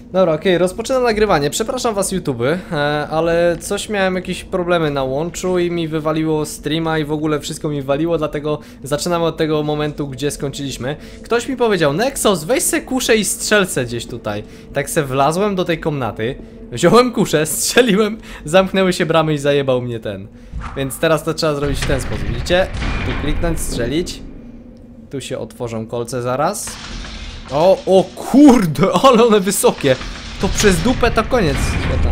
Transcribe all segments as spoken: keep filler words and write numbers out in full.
Dobra, okej, okay, rozpoczynam nagrywanie. Przepraszam was, YouTube, e, ale coś miałem jakieś problemy na łączu i mi wywaliło streama i w ogóle wszystko mi waliło, dlatego zaczynamy od tego momentu, gdzie skończyliśmy. Ktoś mi powiedział: Nexus, weź se kuszę i strzelce gdzieś tutaj. Tak se wlazłem do tej komnaty, wziąłem kuszę, strzeliłem, zamknęły się bramy i zajebał mnie ten. Więc teraz to trzeba zrobić w ten sposób, widzicie? Tu kliknąć, strzelić. Tu się otworzą kolce zaraz. O, o kurde, ale one wysokie. To przez dupę to koniec świata.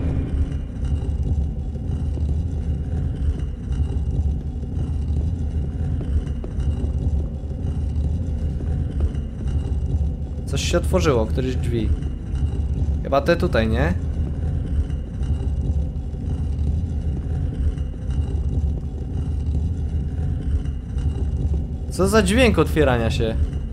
Coś się otworzyło, któreś drzwi. Chyba te tutaj, nie? Co za dźwięk otwierania się?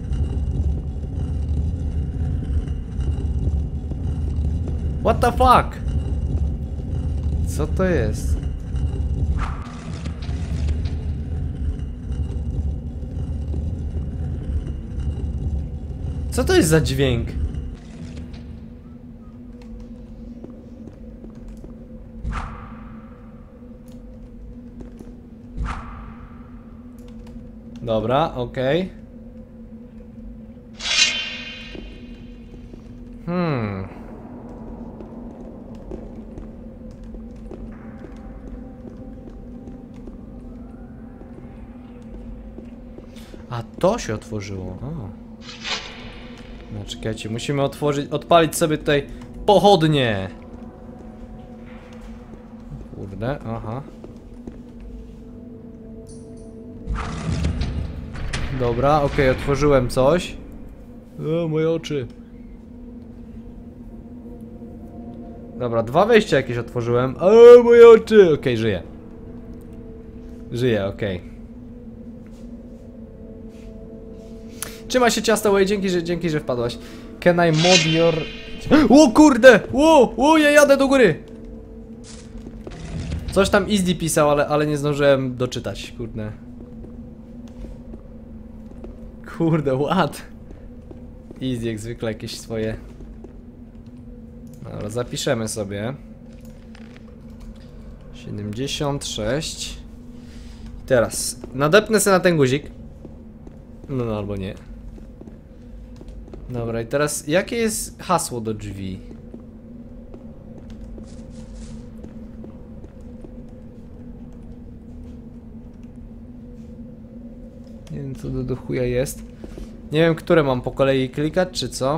What the fuck? Co to jest? Co to jest za dźwięk? Dobra, okej. Okay. Hmm. A to się otworzyło. O. No czekajcie, musimy otworzyć, odpalić sobie tutaj pochodnie. Kurde, aha. Dobra, okej, okay, otworzyłem coś. O, moje oczy. Dobra, dwa wejścia jakieś otworzyłem. O, moje oczy. Okej, okay, żyję. Żyję, okej. Okay. Trzymaj się, Ciastaway, dzięki, że, dzięki, że wpadłaś. Can I mod your... O kurde! Ło, ło, ja jadę do góry! Coś tam Easy pisał, ale, ale nie zdążyłem doczytać, kurde. Kurde, what? Easy jak zwykle jakieś swoje. Dobra, zapiszemy sobie. siedemdziesiąt sześć. Teraz nadepnę sobie na ten guzik. No, no albo nie. Dobra, i teraz jakie jest hasło do drzwi? Nie wiem, co do, do chuja jest. Nie wiem, które mam po kolei klikać, czy co?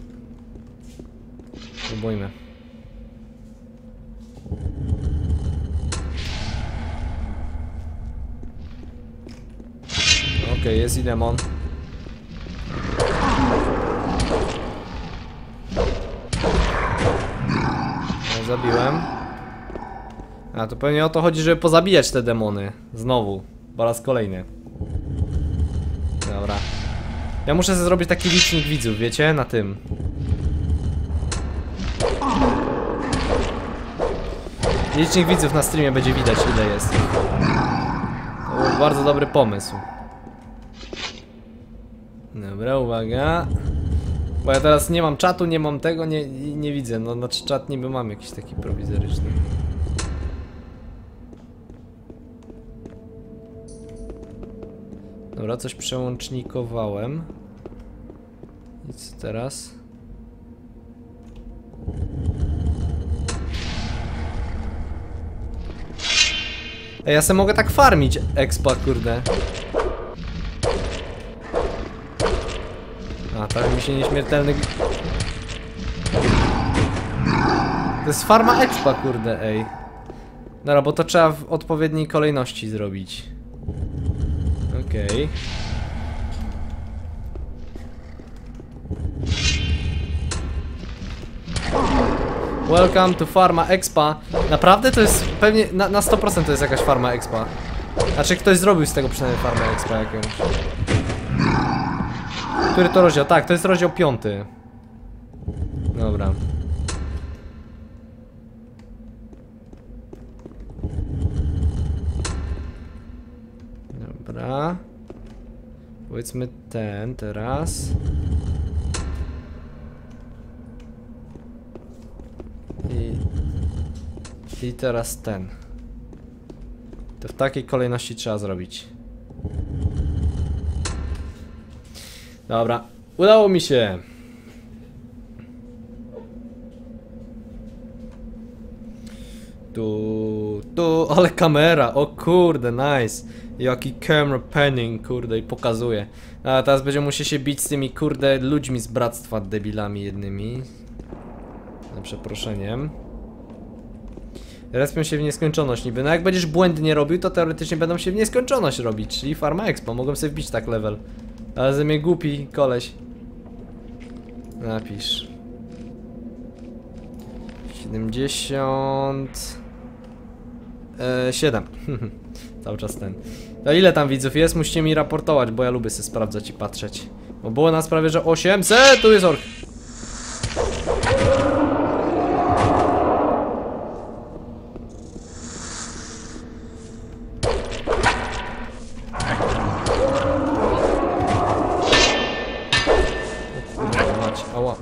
Spróbujmy. Okej, okay, jest i demon. No, zabiłem. A to pewnie o to chodzi, żeby pozabijać te demony. Znowu. Po raz kolejny. Dobra. Ja muszę sobie zrobić taki licznik widzów, wiecie? Na tym. Licznik widzów na streamie będzie widać, ile jest. To był bardzo dobry pomysł. Dobra, uwaga. Bo ja teraz nie mam czatu, nie mam tego, nie, nie widzę. No, znaczy czat niby mam jakiś taki prowizoryczny. Dobra, coś przełącznikowałem. I co teraz? Ej, ja se mogę tak farmić expa, kurde. A, tak mi się nieśmiertelny... To jest farma expa, kurde, ej. Dobra, bo to trzeba w odpowiedniej kolejności zrobić. Okej. Okay. Welcome to Farma Expa. Naprawdę to jest pewnie na, na sto procent to jest jakaś Farma Expa. Znaczy ktoś zrobił z tego przynajmniej Farma Expa jakąś. Który to rozdział? Tak, to jest rozdział piąty. Dobra. Dobra. Powiedzmy ten teraz. I teraz ten. To w takiej kolejności trzeba zrobić. Dobra, udało mi się. Tu, tu, ale kamera, o kurde, nice. Jaki camera panning, kurde, i pokazuje. A teraz będziemy musieli się bić z tymi, kurde, ludźmi z bractwa, debilami jednymi. Za przeproszeniem. Respią się w nieskończoność niby. No jak będziesz błędnie robił, to teoretycznie będą się w nieskończoność robić. Czyli Farma Expo, mogą sobie wbić tak level. Ale ze mnie głupi koleś. Napisz siedemdziesiąt siedem. Cały czas ten. A ile tam widzów jest? Musicie mi raportować, bo ja lubię sobie sprawdzać i patrzeć. Bo było nas prawie, że osiemset. Tu jest ork. Ała.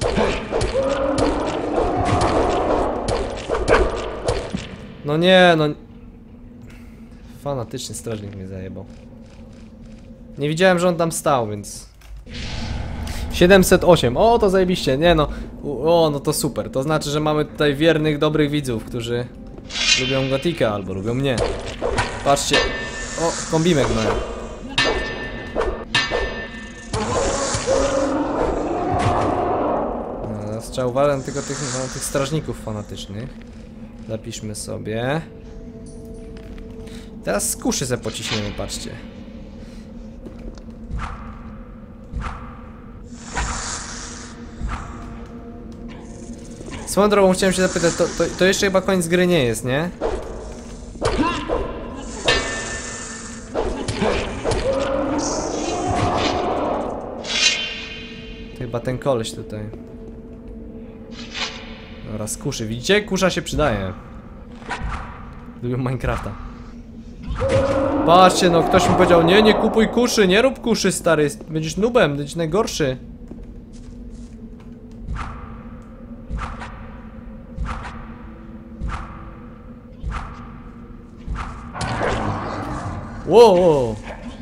No nie, no. Fanatyczny strażnik mnie zajebał. Nie widziałem, że on tam stał, więc... siedemset osiem, o to zajebiście, nie no. O, no to super, to znaczy, że mamy tutaj wiernych, dobrych widzów, którzy lubią Gotika albo lubią mnie. Patrzcie, o, kombimek no. Trzeba uważać tylko tych, no, tych strażników fanatycznych. Zapiszmy sobie. Teraz z kuszy se pociśniemy, patrzcie. Swoją drogą chciałem się zapytać, to, to, to jeszcze chyba koniec gry nie jest, nie? To chyba ten koleś tutaj. Dobra, z kuszy, widzicie? Kusza się przydaje. Lubią Minecrafta. Patrzcie, no ktoś mi powiedział, nie, nie kupuj kuszy, nie rób kuszy, stary. Będziesz nubem, będziesz najgorszy. Wow, wow.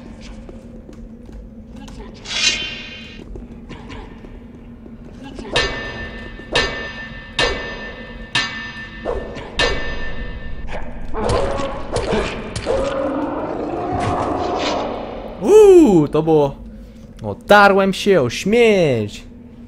Uuu, to było... Otarłem się o śmierć.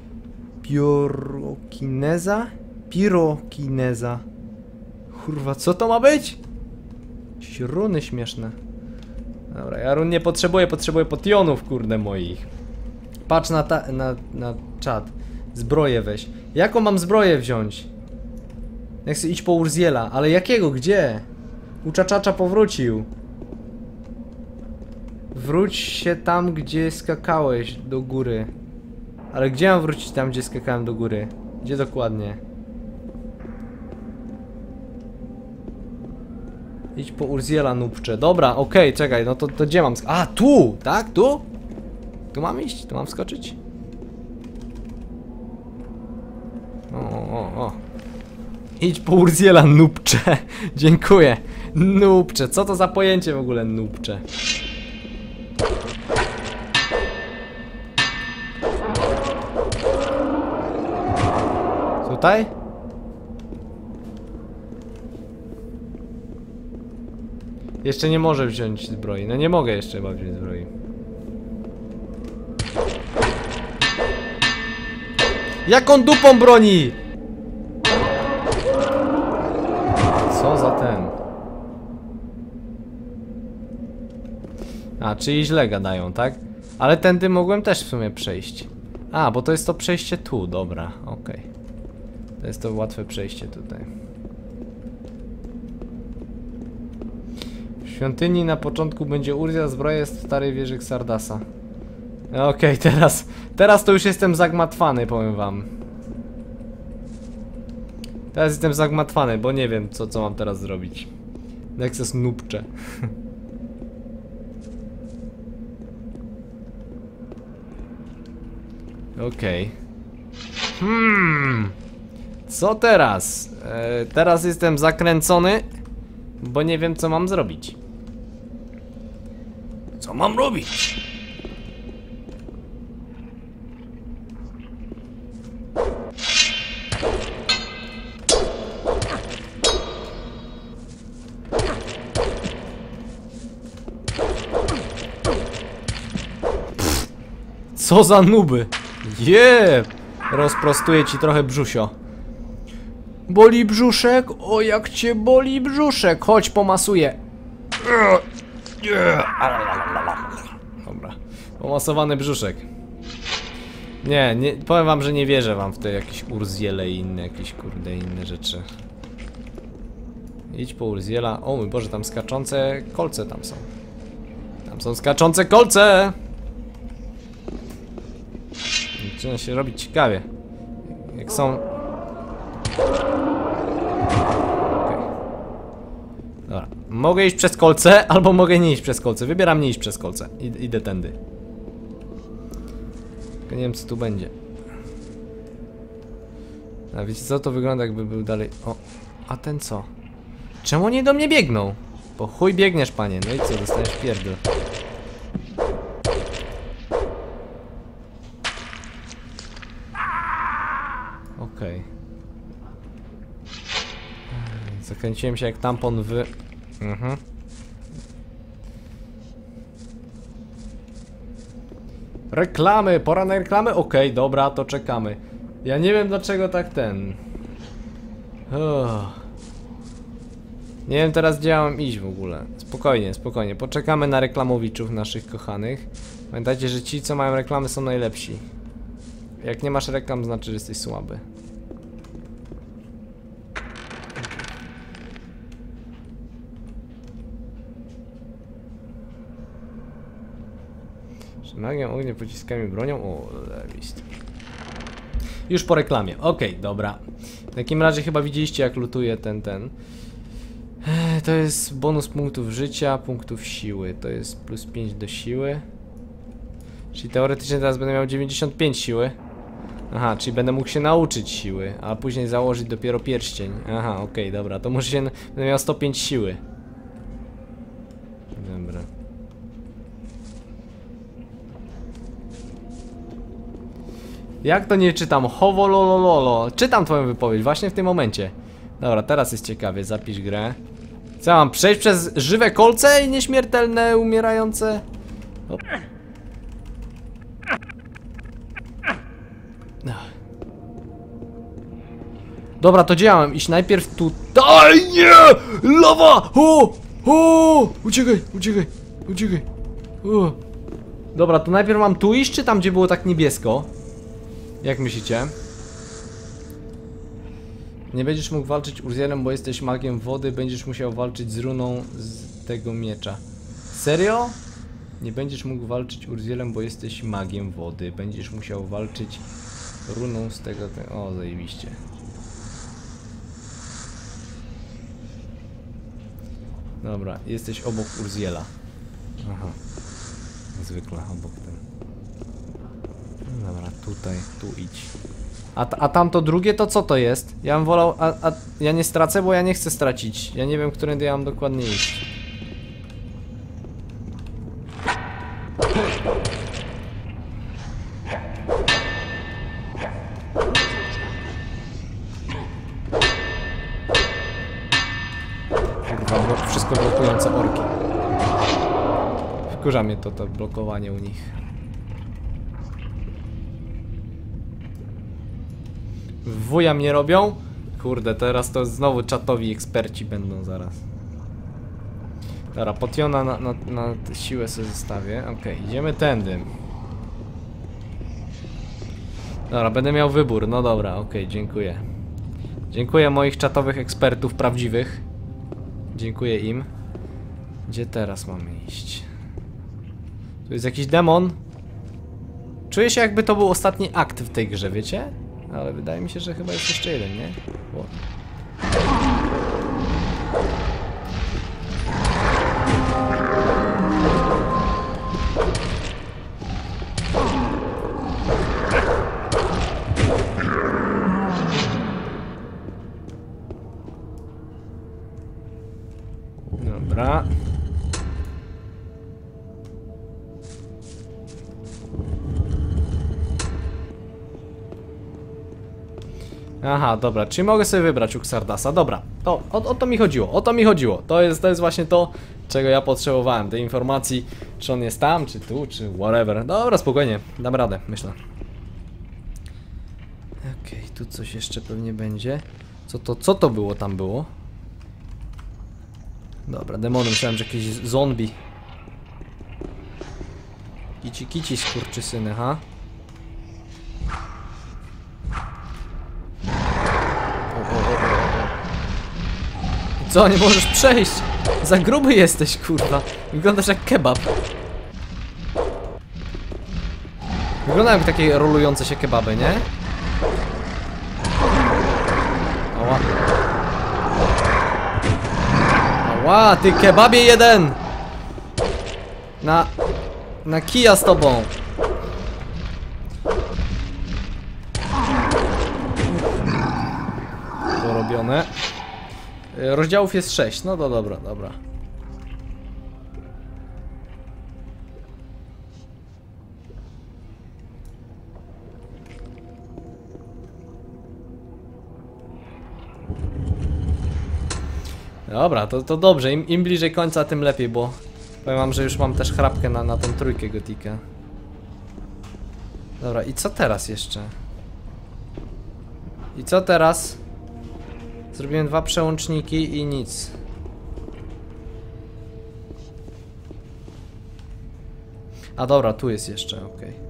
Pirokineza? Pirokineza. Kurwa, co to ma być? Jakieś runy śmieszne. Dobra, ja run nie potrzebuję, potrzebuję potionów, kurde, moich. Patrz na ta... na... na czat. Zbroję weź. Jaką mam zbroję wziąć? Jak chcę iść po Urziela, ale jakiego? Gdzie? Uczaczacza powrócił. Wróć się tam, gdzie skakałeś do góry. Ale gdzie mam wrócić tam, gdzie skakałem do góry? Gdzie dokładnie? Idź po Urziela, nubcze. Dobra, okej, okay, czekaj, no to, to gdzie mam sk- A, tu! Tak? Tu? Tu mam iść? Tu mam skoczyć? O, o, o. Idź po Urziela, nubcze. Dziękuję. Nubcze, co to za pojęcie w ogóle, nubcze? Tutaj? Jeszcze nie może wziąć zbroi. No nie mogę jeszcze chyba wziąć zbroi. Jaką dupą broni? Co za ten? A, czyli źle gadają, tak? Ale tędy mogłem też w sumie przejść. A, bo to jest to przejście tu, dobra, okej. Okay. To jest to łatwe przejście tutaj. W świątyni na początku będzie Urziel, zbroja jest w starej wieży Xardasa. Okej, okay, teraz, teraz to już jestem zagmatwany, powiem wam. Teraz jestem zagmatwany, bo nie wiem, co, co mam teraz zrobić. Nexus nubcze. Okej. Okay. Hmm. Co teraz? E, teraz jestem zakręcony, bo nie wiem, co mam zrobić. Co mam robić? Co za nuby? Jeb! Rozprostuję ci trochę brzusio. Boli brzuszek? O, jak cię boli brzuszek! Chodź, pomasuję. Dobra. Pomasowany brzuszek. Nie, nie, powiem wam, że nie wierzę wam w te jakieś Urziele i inne jakieś kurde inne rzeczy. Idź po Urziela. O mój Boże, tam skaczące kolce tam są. Tam są skaczące kolce! Zaczyna się robić ciekawie. Jak są... Okay. Dobra. Mogę iść przez kolce, albo mogę nie iść przez kolce. Wybieram nie iść przez kolce. I idę tędy. Tylko nie wiem, co tu będzie. A wiecie co? To wygląda, jakby był dalej... O, a ten co? Czemu nie do mnie biegną? Po chuj biegniesz, panie. No i co? Dostaniesz pierdol. Okej. Okay. Zakręciłem się jak tampon w... Mhm. Reklamy! Pora na reklamy? Okej, okay, dobra, to czekamy. Ja nie wiem, dlaczego tak ten... Oh. Nie wiem teraz, gdzie mam iść w ogóle. Spokojnie, spokojnie. Poczekamy na reklamowiczów naszych kochanych. Pamiętajcie, że ci, co mają reklamy, są najlepsi. Jak nie masz reklam, znaczy, że jesteś słaby. Magią, ogniem, pociskami, bronią. O, lewist. Już po reklamie. Okej, okay, dobra. W takim razie chyba widzieliście, jak lutuje ten, ten. To jest bonus punktów życia, punktów siły. To jest plus pięć do siły. Czyli teoretycznie teraz będę miał dziewięćdziesiąt pięć siły. Aha, czyli będę mógł się nauczyć siły, a później założyć dopiero pierścień. Aha, okej, okay, dobra. To może się... Będę miał sto pięć siły. Dobra. Jak to nie czytam? Howolololo. Czytam twoją wypowiedź właśnie w tym momencie. Dobra, teraz jest ciekawie. Zapisz grę. Co, mam przejść przez żywe kolce i nieśmiertelne, umierające? Hop. Dobra, to gdzie ja mam iść? Najpierw tu... Daj, nie! Lawa! O! O! Uciekaj, uciekaj, uciekaj. O. Dobra, to najpierw mam tu iść, czy tam, gdzie było tak niebiesko? Jak myślicie? Nie będziesz mógł walczyć Urzielem, bo jesteś magiem wody. Będziesz musiał walczyć z runą z tego miecza. Serio? Nie będziesz mógł walczyć Urzielem, bo jesteś magiem wody. Będziesz musiał walczyć runą z tego... Te... O, zajebiście. Dobra, jesteś obok Urziela. Aha. Zwykle obok ten. Dobra, tutaj, tu idź. A, a tamto drugie to co to jest? Ja bym wolał... A, a ja nie stracę, bo ja nie chcę stracić. Ja nie wiem, którędy ja mam dokładnie iść. Kurwa, wszystko blokujące orki. Wkurza mnie to, to blokowanie u nich. Wuja mnie robią? Kurde, teraz to znowu czatowi eksperci będą zaraz. Dobra, potiona na, na, na siłę sobie zostawię. Okej, okay, idziemy tędy. Dobra, będę miał wybór. No dobra, okej, okay, dziękuję. Dziękuję moich czatowych ekspertów prawdziwych. Dziękuję im. Gdzie teraz mamy iść? Tu jest jakiś demon. Czuję się, jakby to był ostatni akt w tej grze, wiecie? Ale wydaje mi się, że chyba jest jeszcze jeden, nie? O. Dobra. Aha, dobra, czyli mogę sobie wybrać u Xardasa. Dobra, to, o, o to mi chodziło, o to mi chodziło. To jest, to jest właśnie to, czego ja potrzebowałem. Tej informacji, czy on jest tam, czy tu, czy whatever. Dobra, spokojnie, dam radę, myślę. Okej, okay, tu coś jeszcze pewnie będzie. Co to, co to było tam było? Dobra, demony, myślałem, że jakieś zombie. Kici, kici, skurczysyny, ha? Co, nie możesz przejść? Za gruby jesteś, kurwa. Wyglądasz jak kebab. Wygląda jak takie rolujące się kebaby, nie? Ała. Ała, ty kebabie jeden! Na... Na kija z tobą. Porobione. Rozdziałów jest sześć, no to dobra, dobra. Dobra, to, to dobrze, Im, im bliżej końca, tym lepiej, bo powiem wam, że już mam też chrapkę na, na tą trójkę Gotika. Dobra, i co teraz jeszcze? I co teraz? Zrobiłem dwa przełączniki i nic. A dobra, tu jest jeszcze, okej. Okay.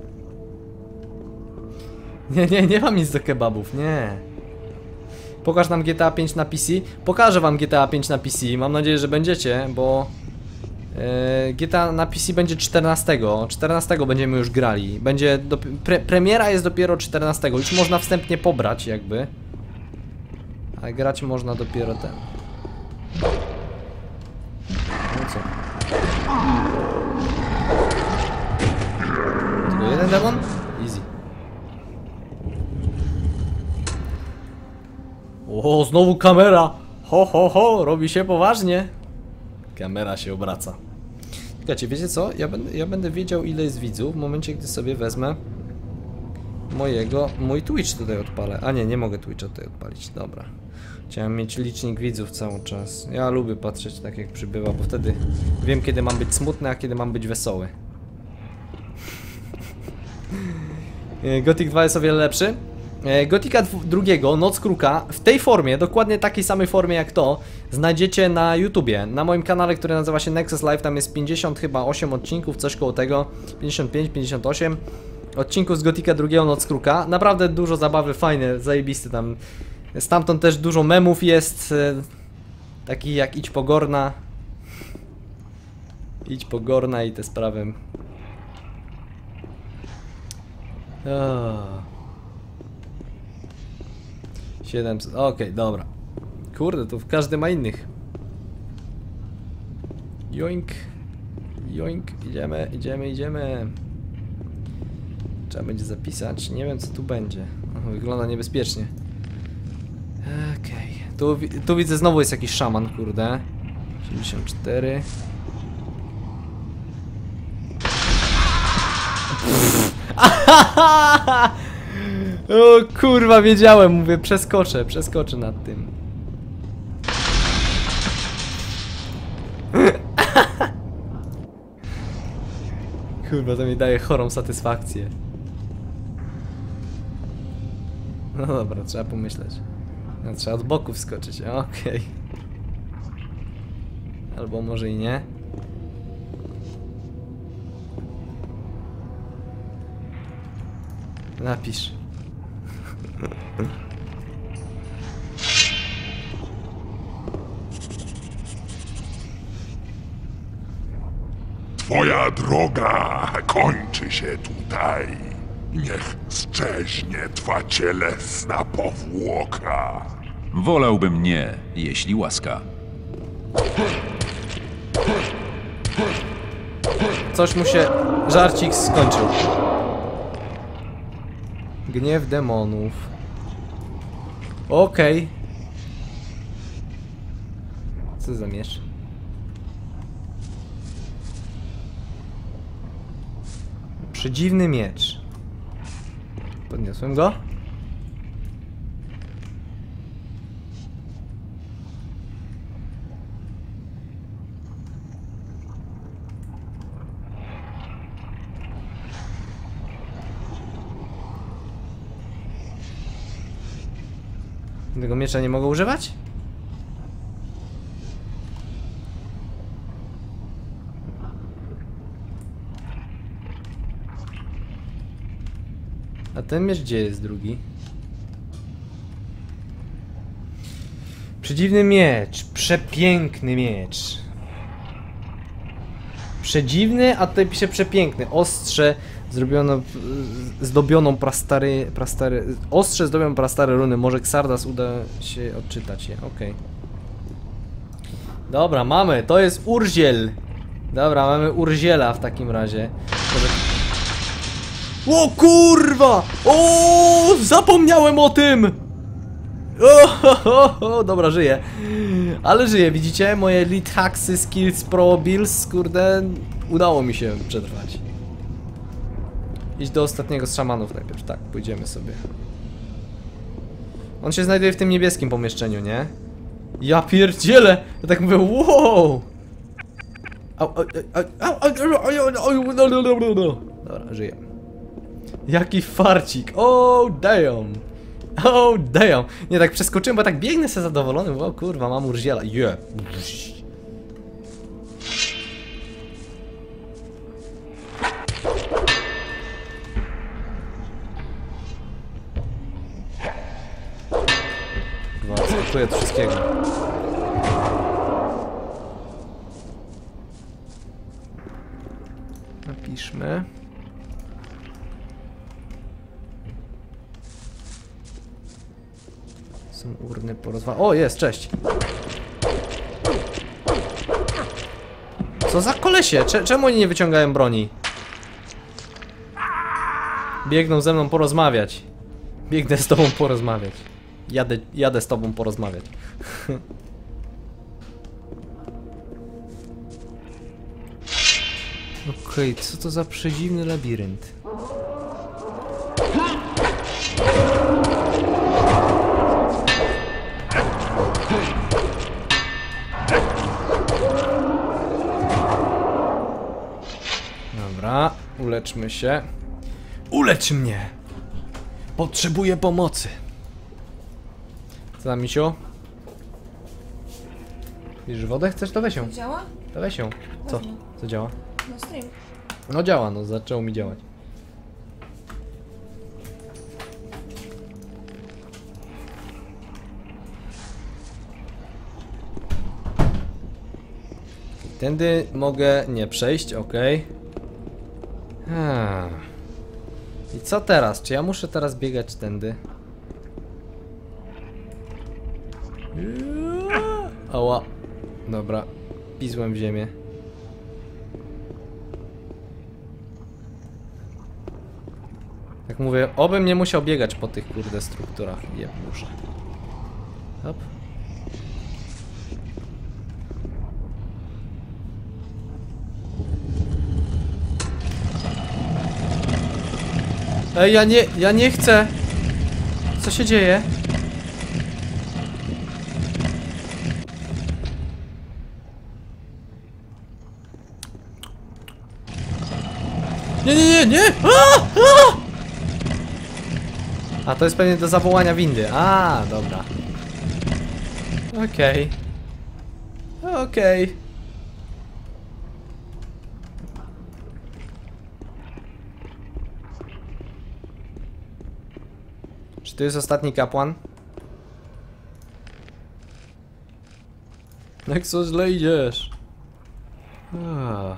Nie, nie, nie mam nic do kebabów, nie. Pokaż nam G T A pięć na P C. Pokażę wam G T A pięć na P C. Mam nadzieję, że będziecie, bo yy, G T A na P C będzie czternastego. czternastego będziemy już grali. Będzie do, pre, premiera jest dopiero czternastego. Już można wstępnie pobrać jakby. A grać można dopiero ten. No co? Tylko jeden demon? Easy. O, znowu kamera! Ho, ho, ho! Robi się poważnie. Kamera się obraca. Słuchajcie, wiecie co? Ja będę, ja będę wiedział, ile jest widzów w momencie, gdy sobie wezmę mojego... Mój Twitch tutaj odpalę. A nie, nie mogę Twitcha tutaj odpalić. Dobra. Chciałem mieć licznik widzów cały czas. Ja lubię patrzeć tak, jak przybywa, bo wtedy wiem, kiedy mam być smutny, a kiedy mam być wesoły. Gothic dwa jest o wiele lepszy. Gotika drugiego, Noc Kruka, w tej formie, dokładnie takiej samej formie jak to, znajdziecie na YouTubie. Na moim kanale, który nazywa się Nexus Live, tam jest pięćdziesiąt chyba osiem odcinków, coś koło tego. pięćdziesiąt pięć, pięćdziesiąt osiem odcinków z Gotika drugiego, Noc Kruka. Naprawdę dużo zabawy, fajne, zajebisty tam. Stamtąd też dużo memów jest, takich jak Idź Pogorna. Idź Pogorna i te sprawy. Oh. siedemset, okej, okay, dobra. Kurde, to każdy ma innych. Joink. Joink, idziemy, idziemy, idziemy. Trzeba będzie zapisać, nie wiem co tu będzie. Wygląda niebezpiecznie. Okej, okay. tu, tu widzę znowu jest jakiś szaman, kurde. osiemdziesiąt cztery. O kurwa, wiedziałem, mówię, przeskoczę, przeskoczę nad tym. Kurwa, to mi daje chorą satysfakcję. No dobra, trzeba pomyśleć. No, trzeba od boku wskoczyć, okej. Okay. Albo może i nie. Napisz. Twoja droga kończy się tutaj. Niech szczeźnie twa cielesna powłoka. Wolałbym nie, jeśli łaska. Coś mu się... żarcik skończył. Gniew demonów. Okej. Okay. Co za miecz? Przedziwny miecz. Podniosłem go. Tego miecza nie mogę używać? A ten miecz gdzie jest drugi? Przedziwny miecz. Przepiękny miecz. Przedziwny, a tutaj pisze przepiękny. Ostrze zrobiono, zdobioną prastary, prastary, ostrze zdobioną prastare runy. Może Xardas uda się odczytać je. Okej. Okay. Dobra, mamy. To jest Urziel. Dobra, mamy Urziela w takim razie. Może... O kurwa! O, zapomniałem o tym! O, ho, ho, ho, dobra, żyję. Ale żyję, widzicie? Moje Elite Hacksy, Skills, Pro Builds, kurde, udało mi się przetrwać. Idź do ostatniego z szamanów najpierw, tak, pójdziemy sobie. On się znajduje w tym niebieskim pomieszczeniu, nie? Ja pierdzielę! Ja tak mówię, wow! Dobra, żyję. Jaki farcik, oh damn! Oh damn! Nie, tak przeskoczyłem, bo tak biegnę sobie zadowolony, o kurwa, mam Urziela, yeah. Kurwa, skakuję od wszystkiego. Napiszmy. Są urny porozwa... O, jest, cześć! Co za kolesie? Cze czemu oni nie wyciągają broni? Biegną ze mną porozmawiać. Biegnę z tobą porozmawiać. Jadę, jadę z tobą porozmawiać. Okej, okay, co to za przedziwny labirynt? Dobra, uleczmy się. Ulecz mnie! Potrzebuję pomocy. Co tam, misiu? Bierzesz wodę? Chcesz? To weź ją. Działa? To weź ją. Co? Co działa? No stream. No działa, no zaczęło mi działać. Tędy mogę nie przejść, ok. Hmm. I co teraz? Czy ja muszę teraz biegać tędy? Ała. Dobra. Pizłem w ziemię. Jak mówię, obym nie musiał biegać po tych kurde strukturach. Je, muszę. Hop. Ej, ja nie, ja nie chcę. Co się dzieje? Nie, nie, nie, nie! A! A! A to jest pewnie do zawołania windy. A, dobra. Okej. Okay. Okej. Okay. Czy to jest ostatni kapłan? Jak co źle idziesz? Ah.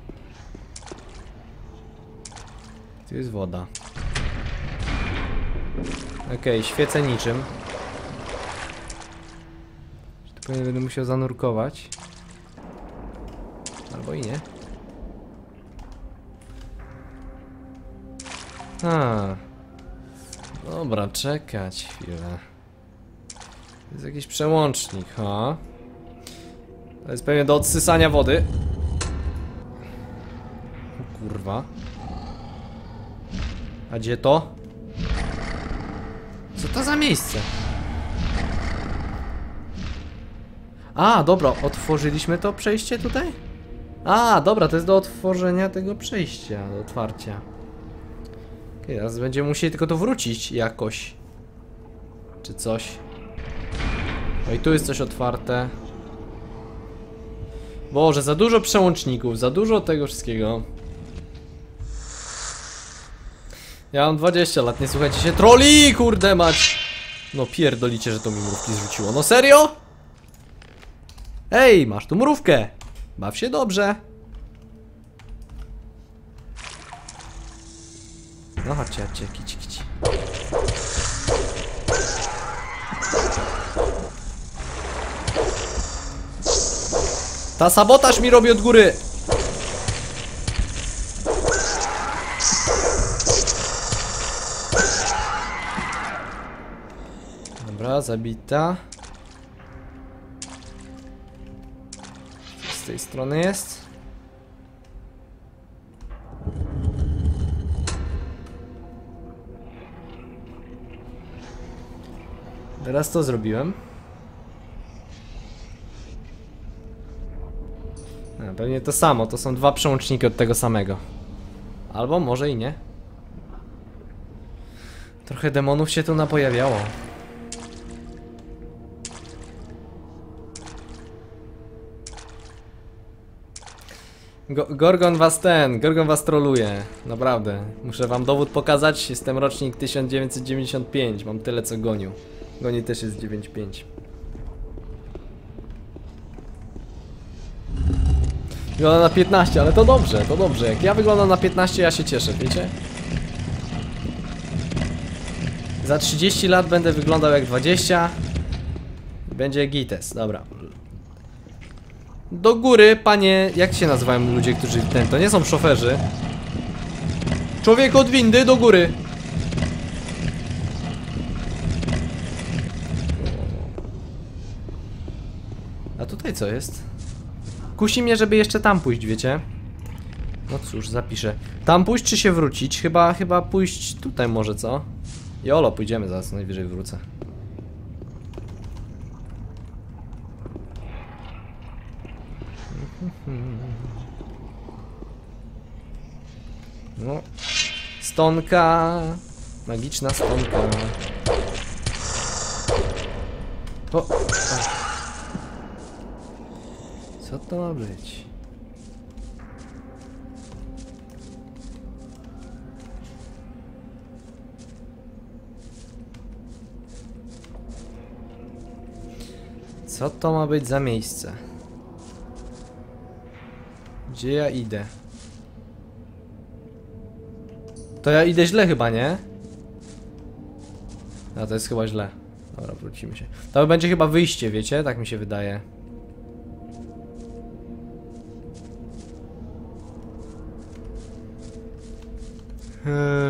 Tu jest woda. Okej, okay, świecę niczym. To pewnie będę musiał zanurkować. Albo i nie. A. Dobra, czekać chwilę. To jest jakiś przełącznik, ha? To jest pewnie do odsysania wody. O kurwa. A gdzie to? Co to za miejsce? A, dobra, otworzyliśmy to przejście tutaj? A, dobra, to jest do otworzenia tego przejścia, do otwarcia. Okej, teraz będziemy musieli tylko to wrócić jakoś. Czy coś. No i tu jest coś otwarte. Boże, za dużo przełączników, za dużo tego wszystkiego. Ja mam dwadzieścia lat, nie słuchajcie się troli, kurde mać. No pierdolicie, że to mi mrówki zrzuciło. No serio? Ej, masz tu mrówkę. Baw się dobrze. No chodźcie, chodźcie, kici, kici. Ta sabotaż mi robi od góry. Dobra, zabita. Z tej strony jest. Teraz to zrobiłem. A, pewnie to samo, to są dwa przełączniki od tego samego. Albo może i nie. Trochę demonów się tu napojawiało. Go Gorgon was ten, Gorgon was troluje. Naprawdę, muszę wam dowód pokazać. Jestem rocznik tysiąc dziewięćset dziewięćdziesiąt pięć, mam tyle co Goniu. Goni też jest dziewięćdziesiąt pięć. Wygląda na piętnaście, ale to dobrze, to dobrze. Jak ja wyglądam na piętnaście, ja się cieszę, wiecie? Za trzydzieści lat będę wyglądał jak dwadzieścia. Będzie gites, dobra. Do góry, panie... Jak się nazywają ludzie, którzy ten... To nie są szoferzy. Człowiek od windy, do góry. A tutaj co jest? Kusi mnie, żeby jeszcze tam pójść, wiecie? No cóż, zapiszę. Tam pójść czy się wrócić? Chyba, chyba pójść tutaj może, co? Jolo, pójdziemy zaraz, najwyżej wrócę. No. Stonka. Magiczna stonka. O, o. Co to ma być? Co to ma być za miejsce? Gdzie ja idę? To ja idę źle chyba, nie? A to jest chyba źle. Dobra, wrócimy się. To będzie chyba wyjście, wiecie? Tak mi się wydaje. Eee.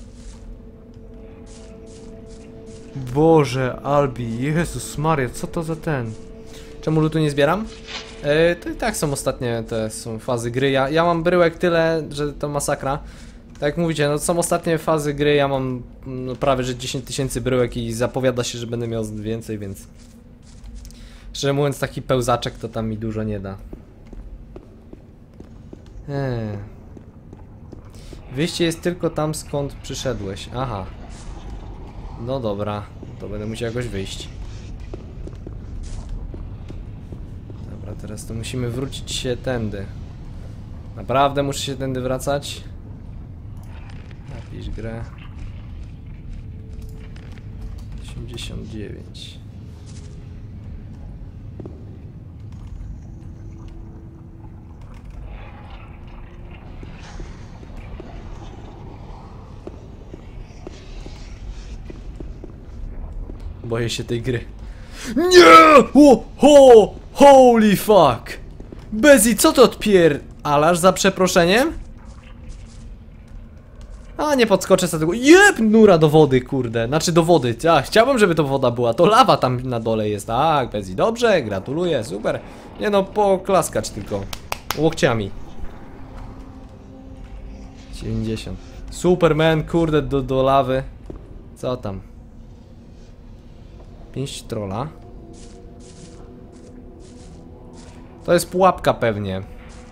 Boże, Albi, Jezus Maria, co to za ten? Czemu lutu nie zbieram? Eee, to i tak są ostatnie te są fazy gry. Ja, ja mam bryłek tyle, że to masakra. Tak jak mówicie, no są ostatnie fazy gry, ja mam no, prawie że dziesięć tysięcy bryłek i zapowiada się, że będę miał więcej, więc... Szczerze mówiąc, taki pełzaczek to tam mi dużo nie da. Eee. Wyjście jest tylko tam, skąd przyszedłeś. Aha. No dobra, to będę musiał jakoś wyjść. Dobra, teraz to musimy wrócić się tędy. Naprawdę muszę się tędy wracać? Napisz grę. osiemdziesiąt dziewięć. Boję się tej gry. Nie! O, ho! Holy fuck! Bezi, co to odpierdalasz za przeproszeniem? A, nie podskoczę sobie tego. Jeb! Nura do wody, kurde. Znaczy do wody. Ja chciałbym, żeby to woda była. To lawa tam na dole jest. Tak, Bezi, dobrze, gratuluję, super. Nie no, poklaskać tylko. Łokciami. dziewięćdziesiąt. Superman, kurde, do, do lawy. Co tam? Pięść trolla. To jest pułapka pewnie.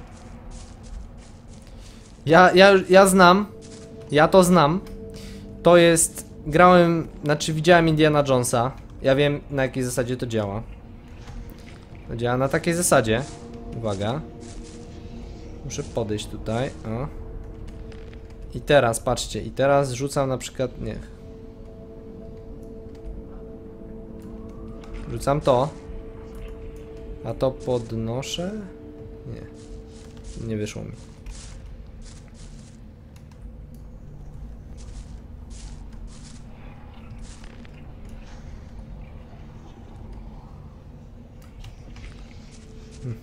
Ja, ja, ja znam. Ja to znam. To jest... Grałem... Znaczy widziałem Indiana Jonesa. Ja wiem, na jakiej zasadzie to działa. To działa na takiej zasadzie. Uwaga. Muszę podejść tutaj. O. I teraz, patrzcie. I teraz rzucam na przykład... Nie. Rzucam to. A to podnoszę? Nie. Nie wyszło mi. Hmm.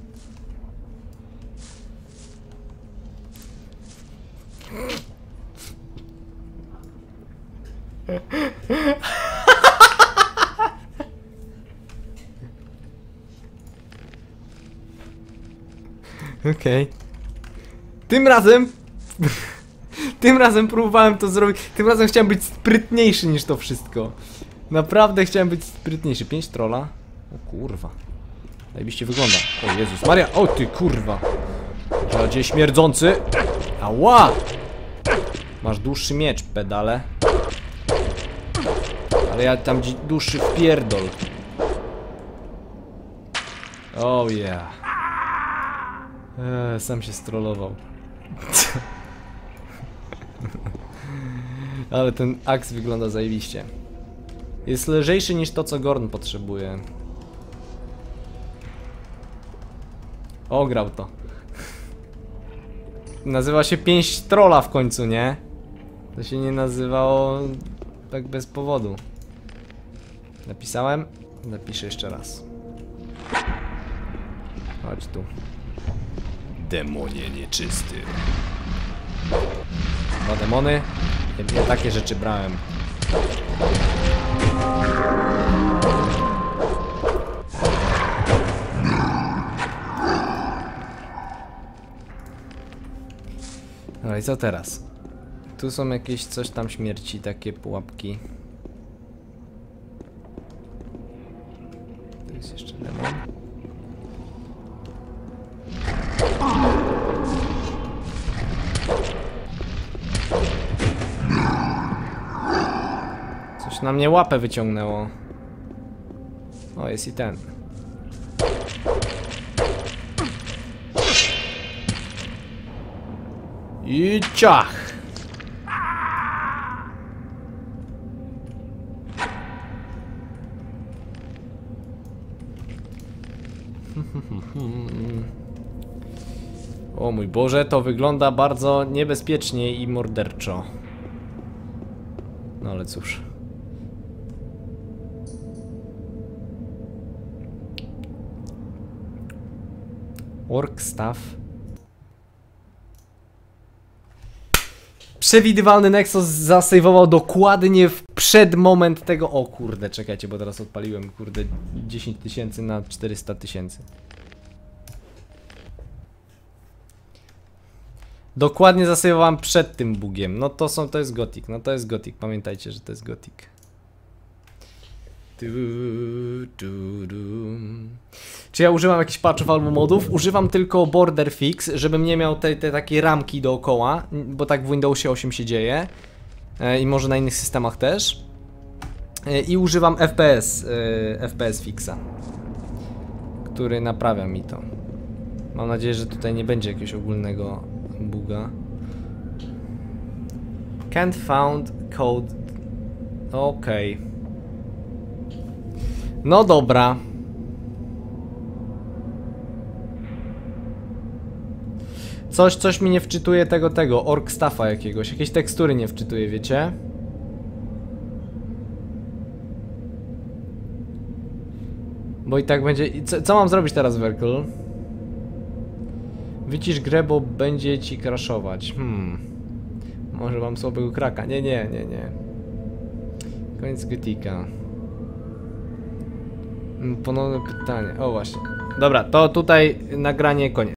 Okej. Okay. Tym razem... Tym razem próbowałem to zrobić. Tym razem chciałem być sprytniejszy niż to wszystko. Naprawdę chciałem być sprytniejszy. Pięć trolla. O kurwa. Zajebiście wygląda. O Jezus Maria. O ty kurwa. Czarodziej śmierdzący. Ała. Masz dłuższy miecz, pedale. Ale ja tam dłuższy wpierdol. Oh yeah. Eee, sam się strollował. Ale ten aks wygląda zajebiście. Jest lżejszy niż to, co Gorn potrzebuje. Ograł to. Nazywa się pięść trolla w końcu, nie? To się nie nazywało tak bez powodu. Napisałem? Napiszę jeszcze raz. Chodź tu. Demonie nieczysty. Dwa demony. Ja takie rzeczy brałem. No i co teraz? Tu są jakieś coś tam śmierci, takie pułapki. Tu jest jeszcze demon. Coś na mnie łapę wyciągnęło. O, jest i ten. I ciach! O mój Boże, to wygląda bardzo niebezpiecznie i morderczo. No ale cóż. Orc staff. Przewidywalny Nexus zasejwował dokładnie w przed moment tego... O kurde, czekajcie, bo teraz odpaliłem, kurde, dziesięć tysięcy na czterysta tysięcy. Dokładnie zasejwowałem przed tym bugiem. No to są, to jest Gothic, no to jest Gothic, pamiętajcie, że to jest Gothic. Du, du, du. Czy ja używam jakichś patchów albo modów? Używam tylko border fix, żebym nie miał tej te takie ramki dookoła, bo tak w Windowsie osiem się dzieje e, i może na innych systemach też. E, I używam F P S, e, F P S fixa, który naprawia mi to. Mam nadzieję, że tutaj nie będzie jakiegoś ogólnego buga. Can't found code. Okej. Okay. No dobra. Coś, coś mi nie wczytuje tego, tego, orc staffa jakiegoś. Jakieś tekstury nie wczytuje, wiecie? Bo i tak będzie... Co, co mam zrobić teraz, Werkl? Wycisz grę, bo będzie ci crashować. Hmm. Może mam słabego kraka. Nie, nie, nie, nie. Koniec Gothica. Ponowne pytanie. O właśnie. Dobra, to tutaj nagranie koniec.